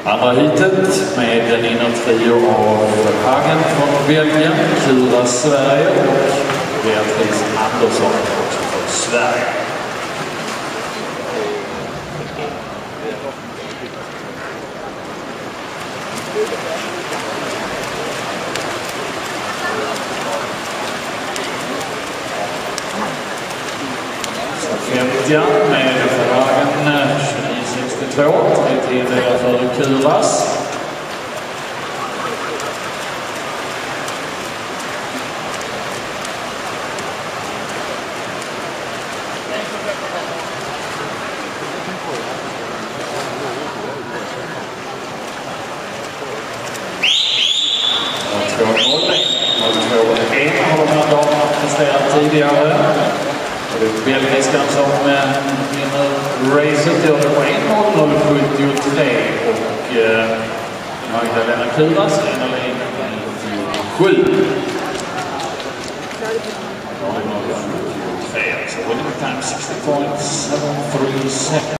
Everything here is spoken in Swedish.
Andra heatet med den innertrio av Hagen från Belgien, Kura Sverige och Beatrice Andersson också från Sverige. Så 50 med Hagen 29,62, 3 tider för Kuras. Har de här damerna presterat tidigare. Det är belgiskan som vinner racet, gör det på 1:0,73 och Magdalena Kuras 1:07. So winning time 60.736.